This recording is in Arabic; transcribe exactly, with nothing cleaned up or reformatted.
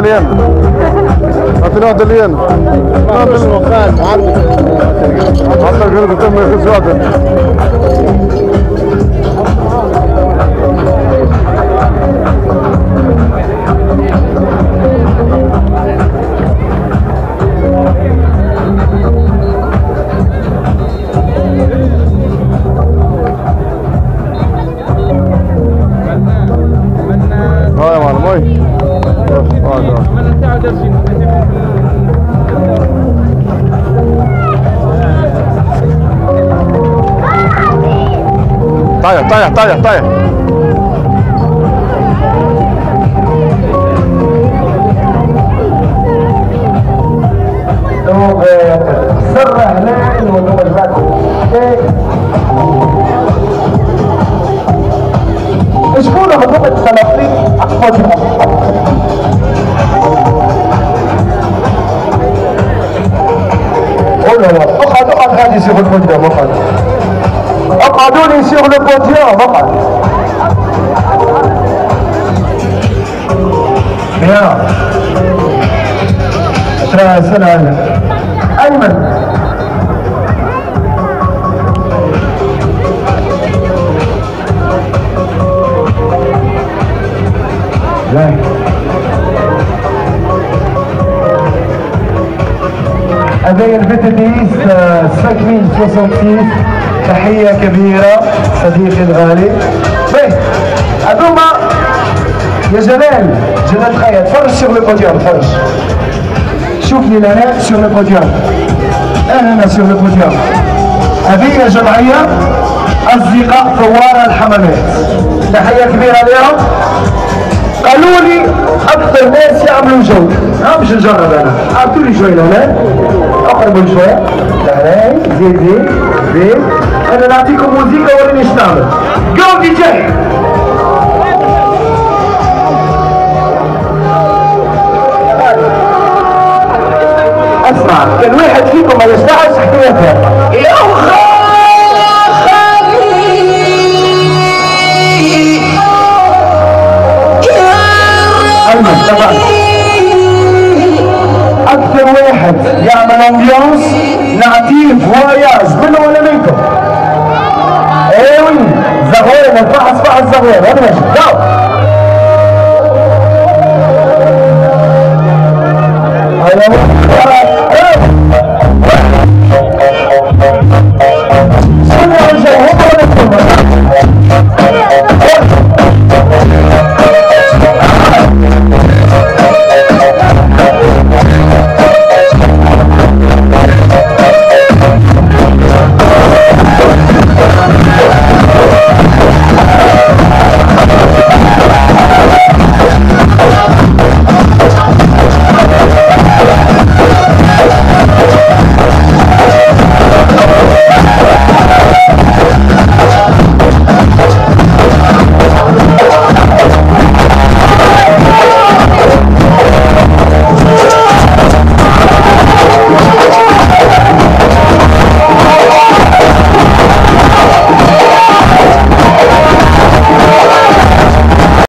دليان اعطيني واحد دليان مش وقال عارف حتى غير تم يخز واحد اه يا معلم اي طايح طايح طايح طايح دوب سر هلال ودوب الفاتح شكون هذوك السلاطين احفظهم قولوا اقعد اقعد غادي سيغ البوديوم اقعد اقعدوا لي سيغ البوديوم اقعد يا شرا سنة ايمن لا هذايا البيتيتيس خمسة مية وستة وستين تحية كبيرة صديقي الغالي. باهي هذوما يا جلال جلال خير تفرج سيغ لو بوديوم تفرج شوفني لنا سيغ لو بوديوم انا هنا سيغ لو بوديوم. هذه جمعية أصدقاء ثوار الحمامات تحية كبيرة لهم. قالوا لي اكثر ناس يعملوا جو ها باش نجرب انا اعطوا لي شويه لهنا اقربوا شويه لهنا زيد زيد زيد انا نعطيكم موسيقى وريني ايش نعمل. جو دي جي اسمع كان واحد فيكم ما يستعش حكايتها يا اخي اكثر واحد يعمل امبيونس نعطيه فواياج منه ولا منكم. ايوي زغوير الفحص فحص زغوير هذا ماشي جو